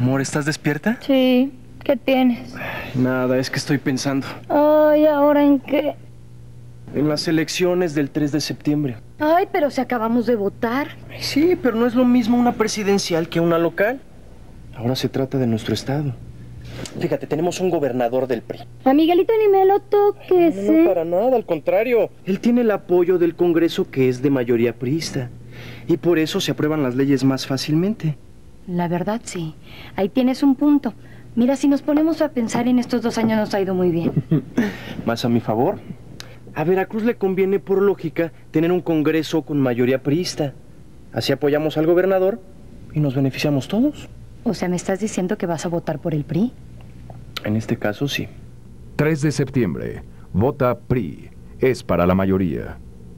Amor, ¿estás despierta? Sí, ¿qué tienes? Nada, es que estoy pensando. Ay, ¿ahora en qué? En las elecciones del 3 de septiembre. Ay, pero si acabamos de votar. Sí, pero no es lo mismo una presidencial que una local. Ahora se trata de nuestro estado. Fíjate, tenemos un gobernador del PRI. A Miguelito ni me lo toques, No, para nada, al contrario. Él tiene el apoyo del Congreso, que es de mayoría priista. Y por eso se aprueban las leyes más fácilmente. La verdad, sí. Ahí tienes un punto. Mira, si nos ponemos a pensar, en estos 2 años nos ha ido muy bien. Más a mi favor. A Veracruz le conviene, por lógica, tener un Congreso con mayoría priista. Así apoyamos al gobernador y nos beneficiamos todos. O sea, ¿me estás diciendo que vas a votar por el PRI? En este caso, sí. 3 de septiembre. Vota PRI. Es para la mayoría.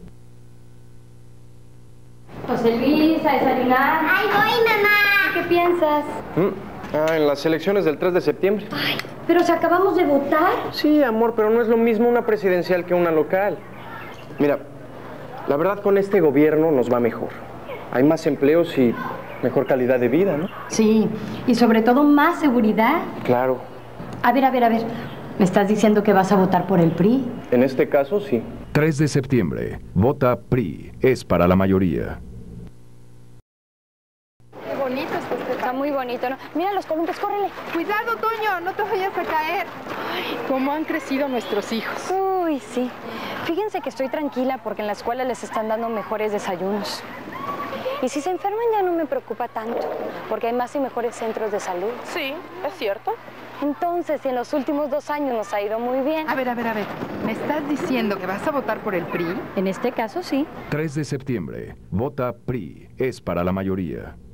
José Luis, a desayunar. ¡Ahí voy, mamá! ¿Qué piensas? En las elecciones del 3 de septiembre. Ay, pero si acabamos de votar. Sí, amor, pero no es lo mismo una presidencial que una local. Mira, la verdad con este gobierno nos va mejor. Hay más empleos y mejor calidad de vida, ¿no? Sí, y sobre todo más seguridad. Claro. A ver. ¿Me estás diciendo que vas a votar por el PRI? En este caso, sí. 3 de septiembre. Vota PRI. Es para la mayoría. Qué bonito está muy bonito, ¿no? Mira los columpios, córrele. Cuidado, Toño, no te vayas a caer. Ay, cómo han crecido nuestros hijos. Uy, sí. Fíjense que estoy tranquila porque en la escuela les están dando mejores desayunos. Y si se enferman ya no me preocupa tanto, porque hay más y mejores centros de salud. Sí, es cierto. Entonces, si en los últimos 2 años nos ha ido muy bien. A ver. ¿Me estás diciendo que vas a votar por el PRI? En este caso, sí. 3 de septiembre. Vota PRI. Es para la mayoría.